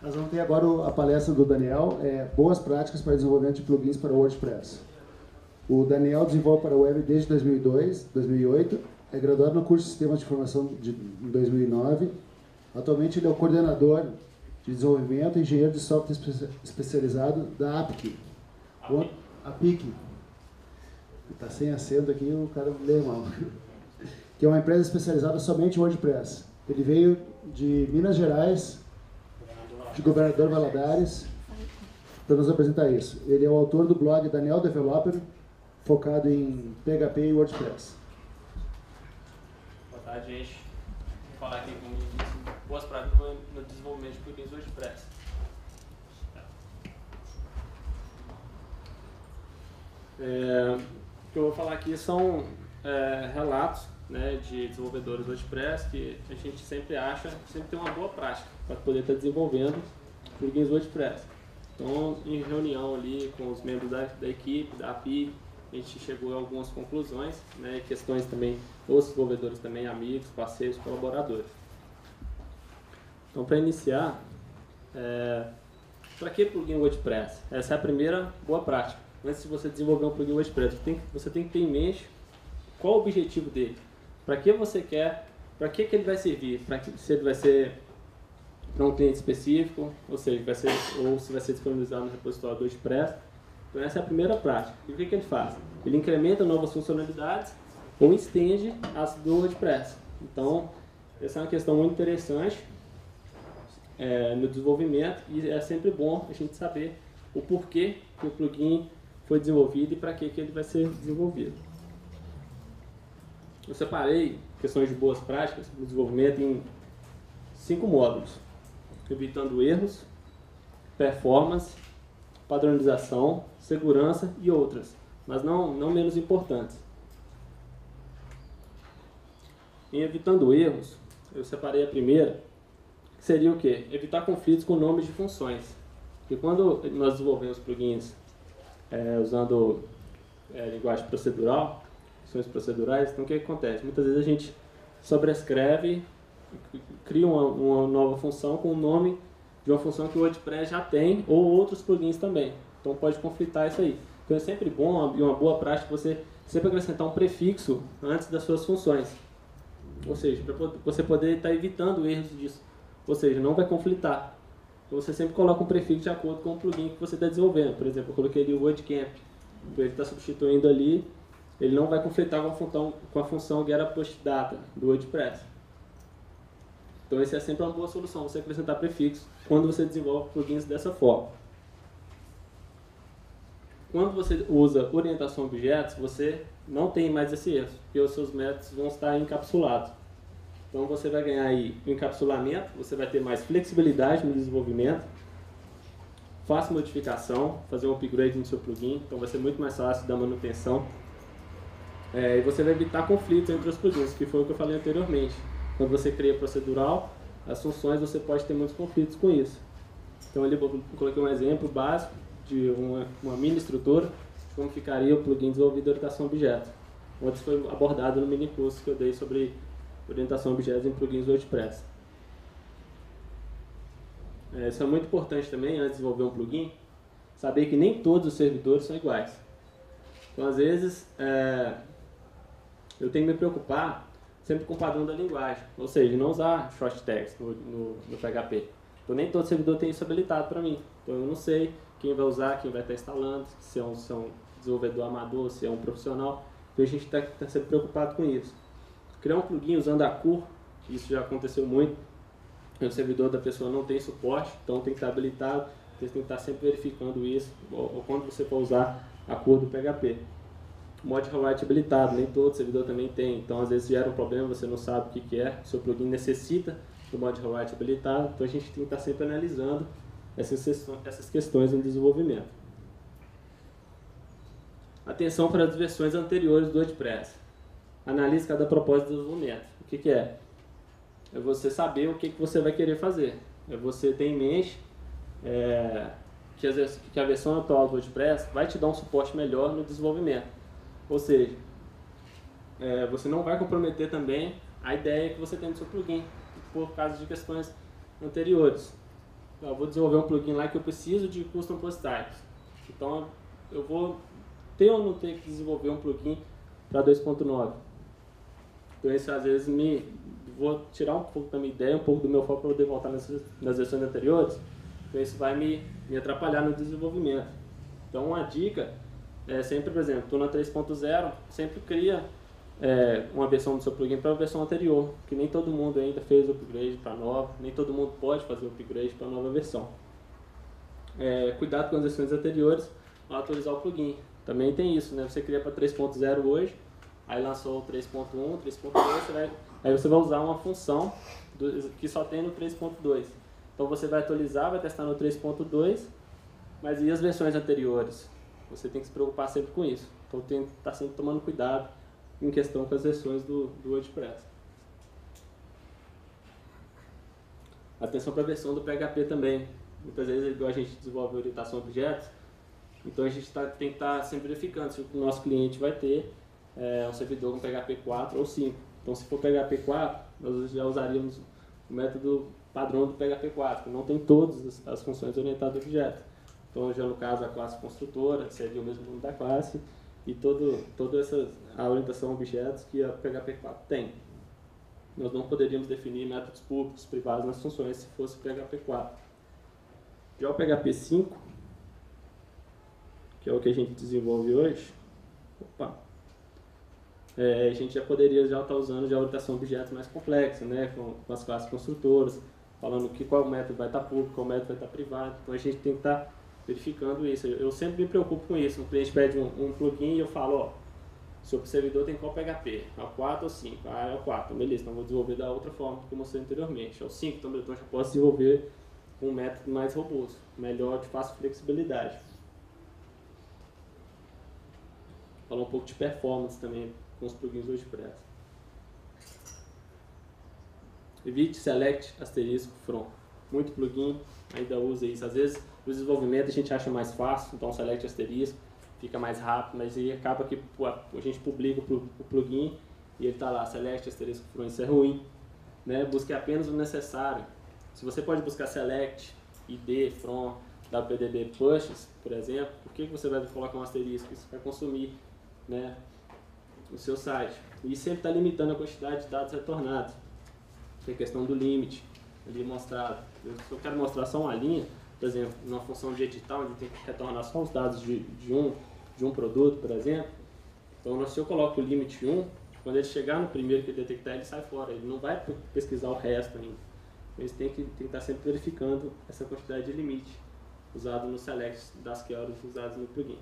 Nós vamos ter agora a palestra do Daniel, Boas Práticas para Desenvolvimento de Plugins para o WordPress. O Daniel desenvolve para a web desde 2008, é graduado no curso de Sistemas de Informação em 2009. Atualmente ele é o coordenador de desenvolvimento e engenheiro de software especializado da APIC. APIC. Está sem acento aqui, o cara lê mal. Que é uma empresa especializada somente em WordPress. Ele veio de Minas Gerais, de Governador Valadares, para nos apresentar isso. Ele é o autor do blog Daniel Developer, focado em PHP e WordPress. Boa tarde, gente. Vou falar aqui como boas práticas no desenvolvimento de plugins WordPress. O que eu vou falar aqui são relatos, né, de desenvolvedores WordPress que a gente sempre tem uma boa prática para poder estar desenvolvendo plugins WordPress. Então, em reunião ali com os membros da equipe, da API, a gente chegou a algumas conclusões, né, questões também, os desenvolvedores também, amigos, parceiros, colaboradores. Então, para iniciar, para que plugin WordPress? Essa é a primeira boa prática. Antes de você desenvolver um plugin WordPress, você tem que ter em mente qual o objetivo dele. Para que você quer, para que ele vai servir? Se ele vai ser para um cliente específico, ou seja, se vai ser disponibilizado no repositório do WordPress. Então essa é a primeira prática. E o que ele faz? Ele incrementa novas funcionalidades ou estende as do WordPress. Então, essa é uma questão muito interessante no desenvolvimento e é sempre bom a gente saber o porquê que o plugin foi desenvolvido e para que ele vai ser desenvolvido. Eu separei questões de boas práticas no desenvolvimento em 5 módulos, evitando erros, performance, padronização, segurança e outras, mas não menos importantes. Em evitando erros, eu separei a primeira, que seria o quê? Evitar conflitos com nomes de funções. Porque quando nós desenvolvemos plugins usando linguagem procedural, funções procedurais, então o que acontece? Muitas vezes a gente sobrescreve, cria uma nova função com o nome de uma função que o WordPress já tem, ou outros plugins também. Então pode conflitar isso aí. Então é sempre bom e uma boa prática você sempre acrescentar um prefixo antes das suas funções. Ou seja, para você poder estar evitando erros disso. Ou seja, não vai conflitar. Então você sempre coloca um prefixo de acordo com o plugin que você está desenvolvendo. Por exemplo, eu coloquei ali o WordCamp. Então ele está substituindo ali, ele não vai conflitar com a função getApostData do WordPress. Então essa é sempre uma boa solução, você acrescentar prefixo quando você desenvolve plugins dessa forma. Quando você usa orientação a objetos, você não tem mais esse erro, porque os seus métodos vão estar encapsulados. Então você vai ganhar aí o encapsulamento, você vai ter mais flexibilidade no desenvolvimento, fácil modificação, fazer um upgrade no seu plugin, então vai ser muito mais fácil da manutenção. E você vai evitar conflitos entre os plugins, que foi o que eu falei anteriormente. Quando você cria procedural, as funções você pode ter muitos conflitos com isso. Então ali eu coloquei um exemplo básico de uma mini estrutura, de como ficaria o plugin desenvolvido de orientação a objeto. Ontem foi abordado no mini curso que eu dei sobre orientação a objetos em plugins WordPress. Isso é muito importante também, antes de desenvolver um plugin, saber que nem todos os servidores são iguais. Então às vezes eu tenho que me preocupar sempre com o padrão da linguagem, ou seja, não usar short tags no PHP. Então nem todo servidor tem isso habilitado para mim. Então eu não sei quem vai usar, quem vai estar instalando, se é um desenvolvedor amador, se é um profissional. Então a gente está sempre preocupado com isso. Criar um plugin usando a CUR, isso já aconteceu muito. O servidor da pessoa não tem suporte, então tem que estar habilitado. Você tem que estar sempre verificando isso, ou quando você for usar a CUR do PHP. Mod Rewrite habilitado, nem todo servidor também tem, então às vezes gera um problema, você não sabe o que é, o seu plugin necessita do Mod Rewrite habilitado, então a gente tem que estar sempre analisando essas questões no desenvolvimento. Atenção para as versões anteriores do WordPress. Analise cada propósito de desenvolvimento. O que é? É você saber o que você vai querer fazer. É você ter em mente que a versão atual do WordPress vai te dar um suporte melhor no desenvolvimento. Ou seja, você não vai comprometer também a ideia que você tem do seu plugin, por causa de questões anteriores. eu vou desenvolver um plugin lá que eu preciso de custom post types. Então, eu vou ter ou não ter que desenvolver um plugin para 2.9. Então, isso às vezes vou tirar um pouco da minha ideia, um pouco do meu foco para poder voltar nas versões anteriores. Então, isso vai me atrapalhar no desenvolvimento. Então, uma dica é sempre, por exemplo, estou na 3.0, sempre cria uma versão do seu plugin para a versão anterior, que nem todo mundo ainda fez o upgrade para nova, nem todo mundo pode fazer o upgrade para a nova versão. Cuidado com as versões anteriores ao atualizar o plugin. Também tem isso, né? Você cria para 3.0 hoje, aí lançou o 3.1, 3.2, aí você vai usar uma função que só tem no 3.2. Então você vai atualizar, vai testar no 3.2, mas e as versões anteriores? Você tem que se preocupar sempre com isso. Então tem que estar sempre tomando cuidado em questão com as versões do WordPress. Atenção para a versão do PHP também. Muitas vezes, igual a gente desenvolve orientação a objetos, então a gente tem que estar sempre verificando se o nosso cliente vai ter um servidor com PHP 4 ou 5. Então, se for PHP 4, nós já usaríamos o método padrão do PHP 4, que não tem todas as funções orientadas a objetos. Então, já no caso, a classe construtora seria o mesmo nome da classe e toda a orientação a objetos que a PHP 4 tem. Nós não poderíamos definir métodos públicos, privados nas funções se fosse PHP 4. Já o PHP 5, que é o que a gente desenvolve hoje, a gente já poderia estar usando a orientação a objetos mais complexa, né, com as classes construtoras, falando qual método vai estar público, qual método vai estar privado. Então a gente tem que estar verificando isso. Eu sempre me preocupo com isso. Um cliente pede um plugin e eu falo, ó, seu servidor tem qual PHP? É o 4 ou 5? Ah, é o 4. Beleza, então vou desenvolver da outra forma que eu mostrei anteriormente. É o 5, então eu já posso desenvolver um método mais robusto, melhor, de fácil flexibilidade. Falar um pouco de performance também com os plugins WordPress. Evite select asterisco from. Muito plugin ainda usa isso. Às vezes, no desenvolvimento a gente acha mais fácil, então select asterisco fica mais rápido, mas aí acaba que a gente publica o plugin e ele está lá, select asterisco from, isso é ruim. Né? Busque apenas o necessário. Se você pode buscar select, id, from, wpdb pushes, por exemplo, por que você vai colocar um asterisco? Isso vai consumir, né, o seu site. E sempre está limitando a quantidade de dados retornados. Tem a questão do limite ali mostrado. Se eu quero mostrar só uma linha, por exemplo, numa função de editar, onde tem que retornar só os dados de um produto, por exemplo, então se eu coloco o limite 1, quando ele chegar no primeiro que ele detectar, ele sai fora, ele não vai pesquisar o resto ainda. Eles têm que estar sempre verificando essa quantidade de limite usado no select das keywords usadas no plugin.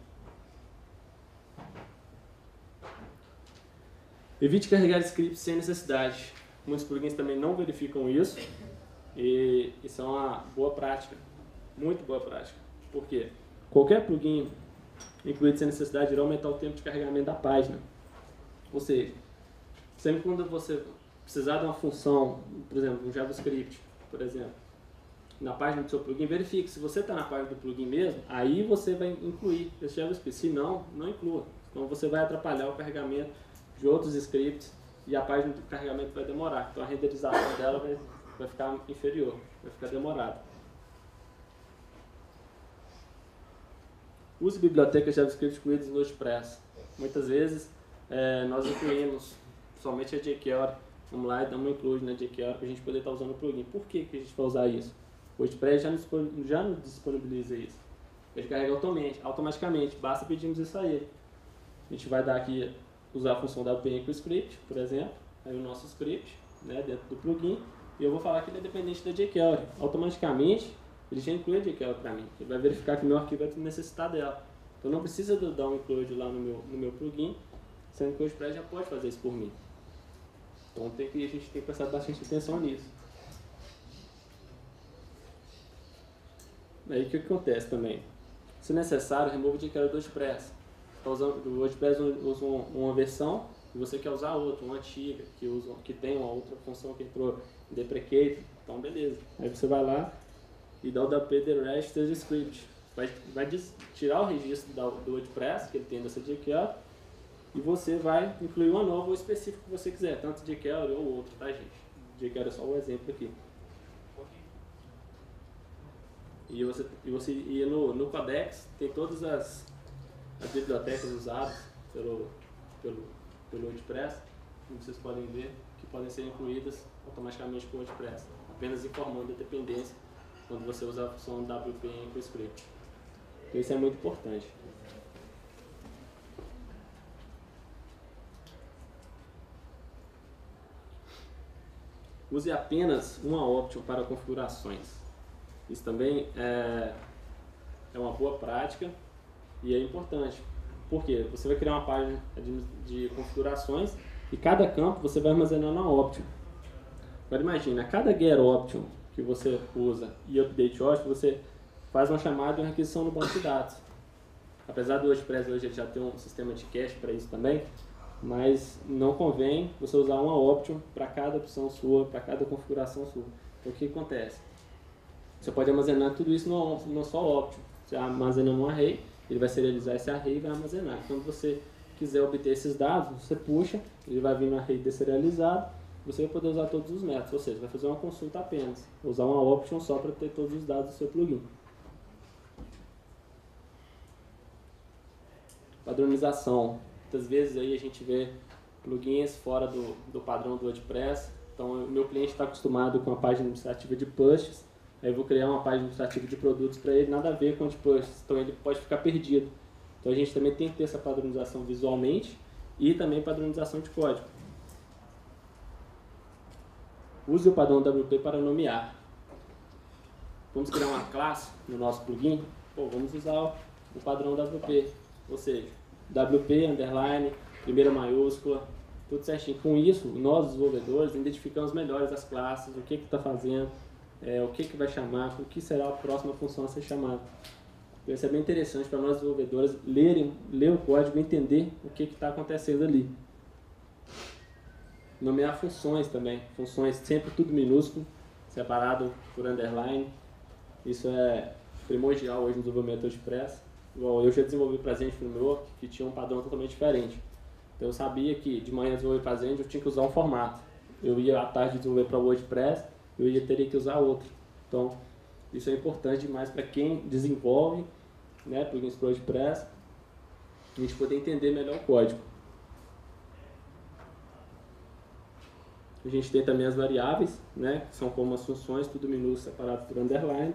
Evite carregar scripts sem necessidade. Muitos plugins também não verificam isso e isso é uma boa prática, muito boa prática. Por quê? Qualquer plugin incluído sem necessidade irá aumentar o tempo de carregamento da página. Ou seja, sempre quando você precisar de uma função, por exemplo, um JavaScript, por exemplo, na página do seu plugin, verifique. Se você está na página do plugin mesmo, aí você vai incluir esse JavaScript. Se não, não inclua. Então você vai atrapalhar o carregamento de outros scripts e a página do carregamento vai demorar. Então a renderização dela vai ficar inferior, vai ficar demorada. Use bibliotecas JavaScript incluídas no WordPress. Muitas vezes nós incluímos somente a jQuery. Vamos lá e damos um include na jQuery para a gente poder estar usando o plugin. Por que a gente vai usar isso? O WordPress já nos disponibiliza isso. Ele carrega automaticamente, basta pedirmos isso a ele. A gente vai dar aqui, usar a função da WP com o script, por exemplo, aí o nosso script, né, dentro do plugin, e eu vou falar que ele é dependente da jQuery. Automaticamente, ele já inclui a jQuery para mim. Ele vai verificar que o meu arquivo vai necessitar dela. Então não precisa dar um include lá no meu plugin, sendo que o WordPress já pode fazer isso por mim. Então a gente tem que prestar bastante atenção nisso. Aí o que acontece também? Se necessário, remove o jQuery do WordPress. O WordPress usa uma versão e você quer usar outra, uma antiga, que tem uma outra função que entrou em deprecate, então beleza. Aí você vai lá e dá o WP the register script. Vai tirar o registro do WordPress, que ele tem dessa jQuery, e você vai incluir uma nova ou específica que você quiser, tanto jQuery ou outro, tá, gente? jQuery é só um exemplo aqui. E no Codex tem todas as bibliotecas usadas pelo WordPress, como vocês podem ver, que podem ser incluídas automaticamente com o WordPress, apenas informando a dependência quando você usa a função WP em EcoScript. Então isso é muito importante. Use apenas uma option para configurações. Isso também é uma boa prática e é importante. Por quê? Você vai criar uma página de configurações e cada campo você vai armazenar na option. Agora imagina, a cada get option que você usa e update option, você faz uma chamada e uma requisição no banco de dados. Apesar do WordPress hoje já ter um sistema de cache para isso também, mas não convém você usar uma option para cada opção sua, para cada configuração sua. Então o que acontece? Você pode armazenar tudo isso numa só option. Você armazena um array, ele vai serializar esse array e vai armazenar. Quando você quiser obter esses dados, você puxa, ele vai vir no array deserializado, você vai poder usar todos os métodos, ou seja, vai fazer uma consulta apenas, usar uma option só para ter todos os dados do seu plugin. Padronização. Muitas vezes aí a gente vê plugins fora do padrão do WordPress. Então o meu cliente está acostumado com a página administrativa de pushes, aí eu vou criar uma página administrativa de produtos para ele, nada a ver com a de pushes, então ele pode ficar perdido. Então a gente também tem que ter essa padronização visualmente e também padronização de código. Use o padrão WP para nomear. Vamos criar uma classe no nosso plugin? Vamos usar o padrão WP, ou seja, WP, underline, primeira maiúscula, tudo certinho. Com isso, nós desenvolvedores identificamos melhores as classes, o que está fazendo, o que vai chamar, o que será a próxima função a ser chamada. Então, isso é bem interessante para nós desenvolvedores ler o código e entender o que está acontecendo ali. Nomear funções também, funções sempre tudo minúsculo, separado por underline. Isso é primordial hoje no desenvolvimento de WordPress. Igual eu já desenvolvi para Zend Framework, que tinha um padrão totalmente diferente. Então eu sabia que de manhã desenvolver para Zend eu tinha que usar um formato. Eu ia à tarde desenvolver para WordPress, teria que usar outro. Então isso é importante demais para quem desenvolve, né, plugins para WordPress, a gente poder entender melhor o código. A gente tem também as variáveis, né, que são como as funções, tudo minúsculo separado por underline.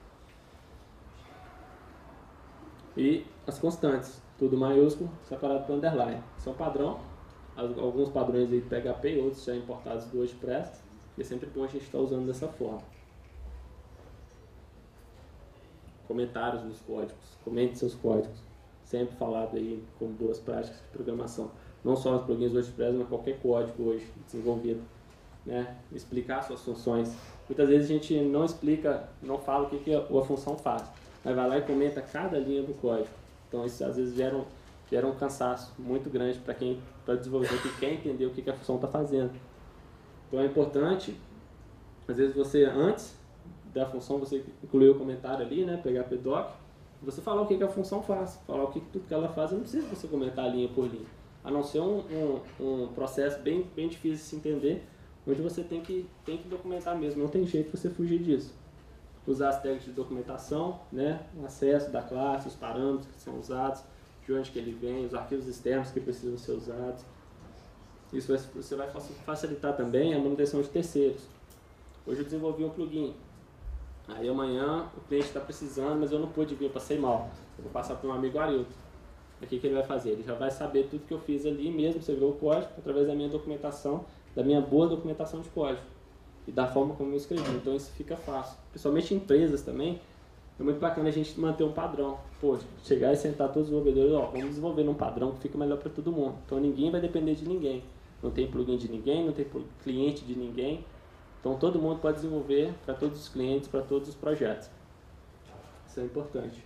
E as constantes, tudo maiúsculo separado por underline. Isso é um padrão, alguns padrões aí de PHP e outros já importados do WordPress, e é sempre bom a gente estar usando dessa forma. Comentários nos códigos, comente seus códigos, sempre falado aí como boas práticas de programação. Não só os plugins do WordPress, mas qualquer código hoje desenvolvido. Né? Explicar suas funções. Muitas vezes a gente não explica, não fala o que a função faz, mas vai lá e comenta cada linha do código. Então isso às vezes gera um cansaço muito grande para o desenvolvedor que quer entender o que a função está fazendo. Então é importante, às vezes você, antes da função, você incluir o comentário ali, né, pegar PDoc, você falar o que a função faz, falar tudo que ela faz, não precisa você comentar linha por linha. A não ser um processo bem difícil de se entender, onde você tem que documentar mesmo, não tem jeito de você fugir disso. Usar as tags de documentação, né, o acesso da classe, os parâmetros que são usados, de onde que ele vem, os arquivos externos que precisam ser usados. Isso você vai facilitar também a manutenção de terceiros. Hoje eu desenvolvi um plugin, aí amanhã o cliente está precisando, mas eu não pude vir, passei mal. Eu vou passar para um amigo Arilton. O que ele vai fazer? Ele já vai saber tudo que eu fiz ali mesmo, você vê o código, através da minha documentação, da minha boa documentação de código e da forma como eu escrevi. Então isso fica fácil. Principalmente em empresas também, é muito bacana a gente manter um padrão. Pô, chegar e sentar todos os desenvolvedores, vamos desenvolver num padrão que fica melhor para todo mundo. Então ninguém vai depender de ninguém. Não tem plugin de ninguém, não tem cliente de ninguém. Então todo mundo pode desenvolver para todos os clientes, para todos os projetos. Isso é importante.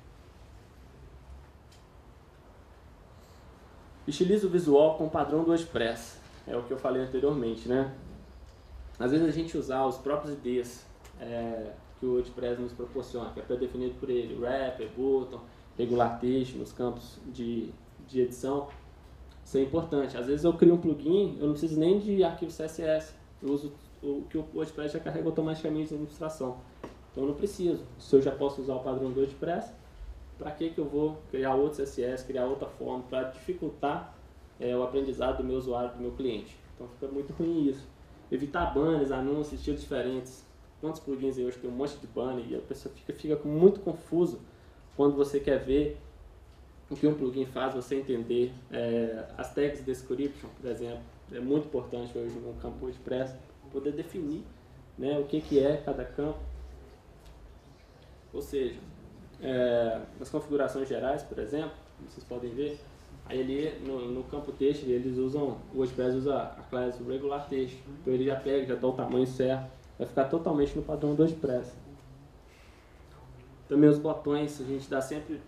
Estilize o visual com o padrão do WordPress. É o que eu falei anteriormente, né? Às vezes a gente usar os próprios IDs que o WordPress nos proporciona, que é pré-definido por ele, wrapper, button, regular text nos campos de edição. Isso é importante. Às vezes eu crio um plugin, eu não preciso nem de arquivo CSS. Eu uso o que o WordPress já carrega automaticamente na administração. Então eu não preciso. Se eu já posso usar o padrão do WordPress, para que eu vou criar outro CSS, criar outra forma para dificultar o aprendizado do meu usuário, do meu cliente? Então fica muito ruim isso. Evitar banners, anúncios, estilos diferentes. Quantos plugins aí hoje tem um monte de banner e a pessoa fica muito confuso quando você quer ver o que um plugin faz, você entender. As tags description, por exemplo, é muito importante hoje no campo WordPress, poder definir, né, o que é cada campo. Ou seja, nas configurações gerais, por exemplo, vocês podem ver, aí ali no campo texto o WordPress usa a classe regular text, então ele já pega, já dá o tamanho certo, vai ficar totalmente no padrão do WordPress. Também os botões, a gente dá sempre,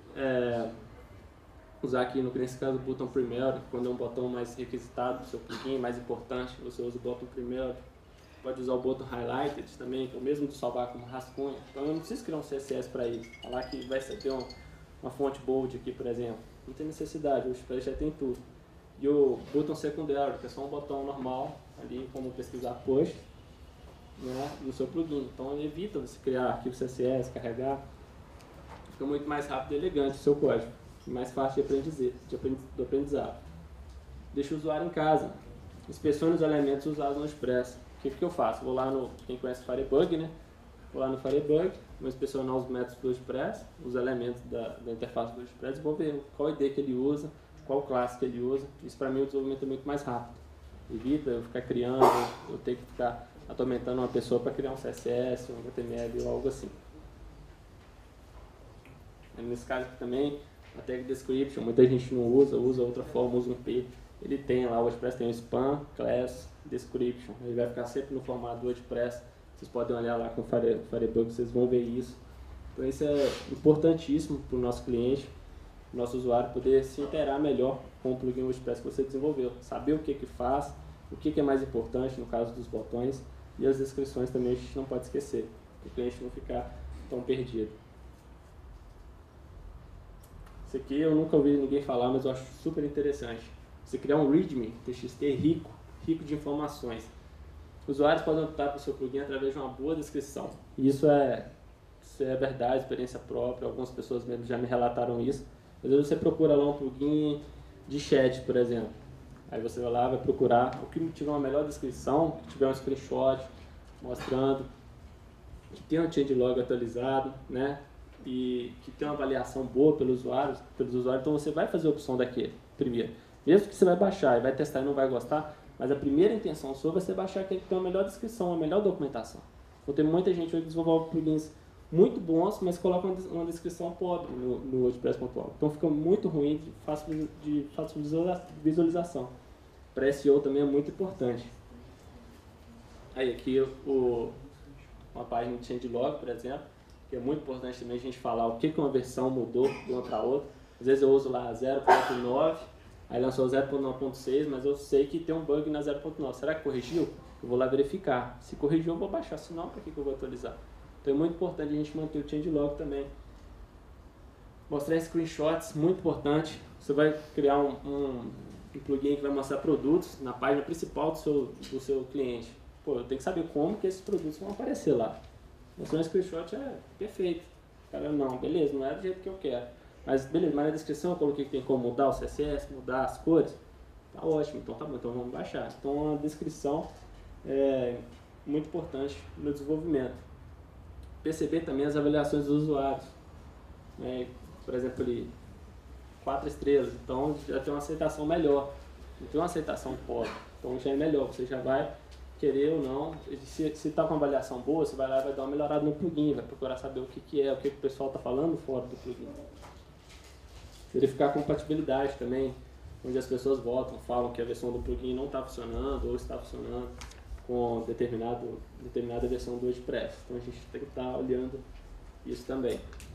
usar aqui nesse caso o botão primeiro, quando é um botão mais requisitado do seu plugin, mais importante, você usa o botão primeiro. Pode usar o botão highlighted também, que é o mesmo de salvar como rascunho. Então eu não preciso criar um CSS para isso. Falar que vai ter uma fonte bold aqui, por exemplo. Não tem necessidade, o WordPress já tem tudo. E o botão secundário, que é só um botão normal, ali como pesquisar post, né, no seu plugin. Então ele evita você criar arquivo CSS, carregar. Fica muito mais rápido e elegante o seu código. Mais fácil de aprendizado. Deixa o usuário em casa. Inspecione os elementos usados no WordPress. O que eu faço? Vou lá quem conhece o Firebug, né? Vou lá no Firebug, vou inspecionar os métodos do WordPress, os elementos da interface do WordPress, vou ver qual ID que ele usa, qual classe que ele usa. Isso para mim o desenvolvimento é muito mais rápido. Evita eu ficar criando, eu ter que ficar atormentando uma pessoa para criar um CSS, um HTML ou algo assim. Nesse caso aqui também, a tag description, muita gente não usa outra forma, usa um P. Ele tem lá, o WordPress tem o spam, class, description. Ele vai ficar sempre no formato do WordPress. Vocês podem olhar lá com o Firebug, vocês vão ver isso. Então isso é importantíssimo para o nosso cliente, o nosso usuário, poder se interar melhor com o plugin WordPress que você desenvolveu. Saber o que faz, o que é mais importante no caso dos botões, e as descrições também a gente não pode esquecer, para o cliente não ficar tão perdido. Isso aqui eu nunca ouvi ninguém falar, mas eu acho super interessante. Você criar um README TXT rico de informações. Os usuários podem optar para o seu plugin através de uma boa descrição. E isso é verdade, experiência própria, algumas pessoas mesmo já me relataram isso. Às vezes você procura lá um plugin de chat, por exemplo. Aí você vai lá, vai procurar o que tiver uma melhor descrição, que tiver um screenshot mostrando, que tem um changelog atualizado, né? E que tem uma avaliação boa pelos usuários, então você vai fazer a opção daquele primeiro. Mesmo que você vai baixar e vai testar e não vai gostar, mas a primeira intenção sua vai ser baixar aquele que tem uma melhor descrição, uma melhor documentação. Então tem muita gente hoje que desenvolve plugins muito bons, mas coloca uma descrição pobre no WordPress.org. Então fica muito ruim de fácil visualização. Para SEO também é muito importante. Aí aqui uma página de changelog, por exemplo, que é muito importante também a gente falar o que uma versão mudou de uma para outra. Às vezes eu uso lá 0.9, aí lançou 0.9.6, mas eu sei que tem um bug na 0.9. Será que corrigiu? Eu vou lá verificar. Se corrigiu, eu vou baixar, senão para que eu vou atualizar? Então é muito importante a gente manter o changelog também. Mostrar screenshots, muito importante. Você vai criar um plugin que vai mostrar produtos na página principal do seu cliente. Pô, eu tenho que saber como que esses produtos vão aparecer lá. Mostrar um screenshot é perfeito. Cara, não, beleza, não é do jeito que eu quero. Mas beleza, mas na descrição eu coloquei que tem como mudar o CSS, mudar as cores. Tá ótimo, então tá bom, então vamos baixar. Então a descrição é muito importante no desenvolvimento. Perceber também as avaliações dos usuários. Por exemplo, ali, 4 estrelas, então já tem uma aceitação melhor. Não tem uma aceitação pobre, então já é melhor, você já vai querer ou não. Se está com uma avaliação boa, você vai lá e vai dar uma melhorada no plugin, vai procurar saber o que é, o que o pessoal está falando fora do plugin. Verificar a compatibilidade também, onde as pessoas votam, falam que a versão do plugin não está funcionando ou está funcionando com determinada versão do WordPress. Então a gente tem que estar olhando isso também.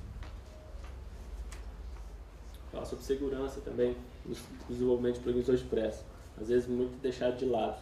Falar sobre segurança também, no desenvolvimento de plugins WordPress. Às vezes muito deixado de lado.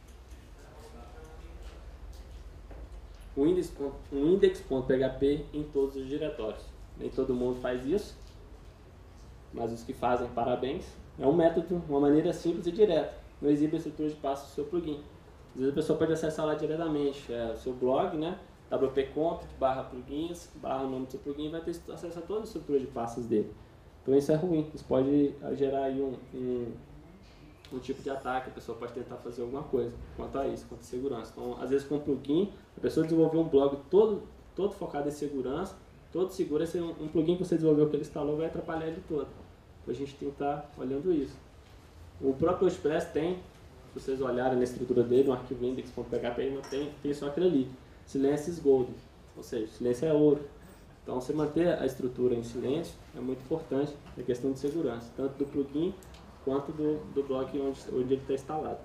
O index.php em todos os diretórios. Nem todo mundo faz isso, mas os que fazem, parabéns. É um método, uma maneira simples e direta. Não exibe a estrutura de passos do seu plugin. Às vezes a pessoa pode acessar lá diretamente. O seu blog, né? wp-config/plugins, barra o nome do seu plugin, vai ter acesso a toda a estrutura de pastas dele. Então isso é ruim, isso pode gerar aí um tipo de ataque, a pessoa pode tentar fazer alguma coisa quanto a isso, quanto a segurança. Então, às vezes com um plugin, a pessoa desenvolveu um blog todo focado em segurança, todo seguro, esse um plugin que você desenvolveu, que ele instalou, vai atrapalhar ele todo. Então a gente tem que estar olhando isso. O próprio WordPress tem, se vocês olharem na estrutura dele, no arquivo index.php, ele não tem só aquilo ali. Silêncio is gold, ou seja, silêncio é ouro. Então, você manter a estrutura em silêncio é muito importante na questão de segurança, tanto do plugin quanto do blog onde ele está instalado.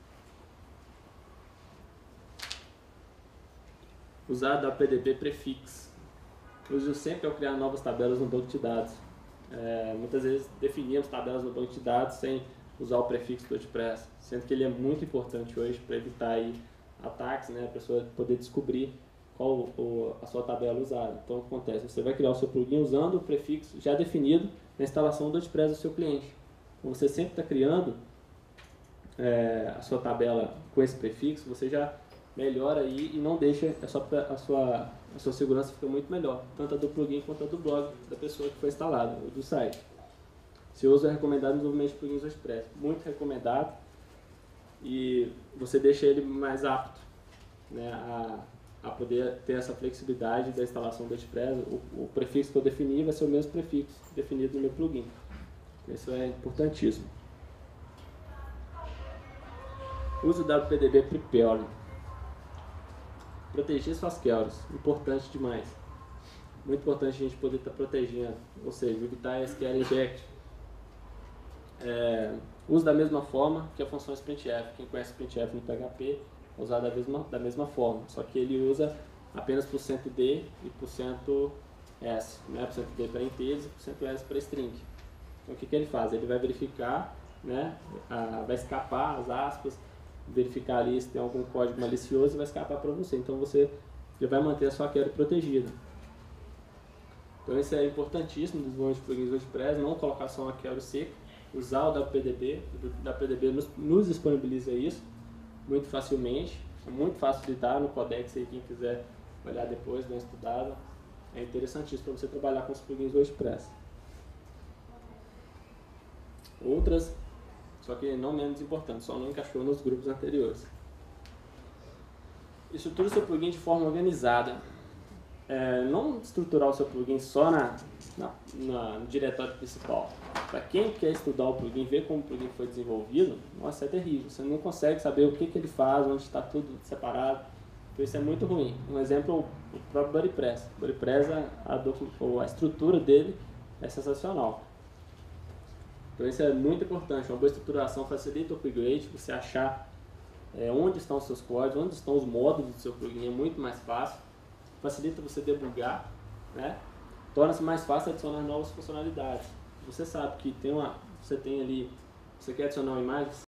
Usar WPDB prefix. Eu uso sempre ao criar novas tabelas no banco de dados. Muitas vezes definimos tabelas no banco de dados sem usar o prefixo do WordPress, sendo que ele é muito importante hoje para evitar aí ataques, né, a pessoa poder descobrir qual a sua tabela usada. Então, o que acontece? Você vai criar o seu plugin usando o prefixo já definido na instalação do WordPress do seu cliente. Então, você sempre está criando a sua tabela com esse prefixo, você já melhora aí e não deixa a sua segurança fica muito melhor, tanto a do plugin quanto a do blog da pessoa que foi instalada, ou do site. Seu uso é recomendado no desenvolvimento de plugins WordPress, muito recomendado, e você deixa ele mais apto, né, a poder ter essa flexibilidade da instalação do WordPress. O prefixo que eu defini vai ser o mesmo prefixo definido no meu plugin. Isso é importantíssimo. Use o WPDB Prepare. Proteger suas queries, importante demais. Muito importante a gente poder estar protegendo, ou seja, evitar SQL inject. Use da mesma forma que a função sprintf. Quem conhece sprintf no PHP, usar da mesma forma, só que ele usa apenas %d e %s, né? %d para inteiros e %s para string. Então o que ele faz? Ele vai verificar, né? Vai escapar as aspas, verificar ali se tem algum código malicioso e vai escapar para você. Então você já vai manter a sua query protegida. Então isso é importantíssimo no desenvolvimento de plugins WordPress, não colocar só uma query seca, usar o WPDB. O WPDB nos disponibiliza isso muito facilmente, é muito fácil de lidar no Codex aí, quem quiser olhar depois, dar uma estudada, é interessantíssimo para você trabalhar com os plugins WordPress. Outras, só que não menos importantes, só não encaixou nos grupos anteriores. Estruture o seu plugin de forma organizada. Não estruturar o seu plugin só no diretório principal. Para quem quer estudar o plugin, ver como o plugin foi desenvolvido, nossa, é terrível. Você não consegue saber o que ele faz, onde está tudo separado. Então isso é muito ruim. Um exemplo, o próprio BuddyPress. O BuddyPress, a estrutura dele é sensacional. Então isso é muito importante. Uma boa estruturação facilita o upgrade, você achar onde estão os seus códigos, onde estão os módulos do seu plugin, é muito mais fácil. Facilita você debugar, né? Torna-se mais fácil adicionar novas funcionalidades. Você sabe que você quer adicionar uma imagem,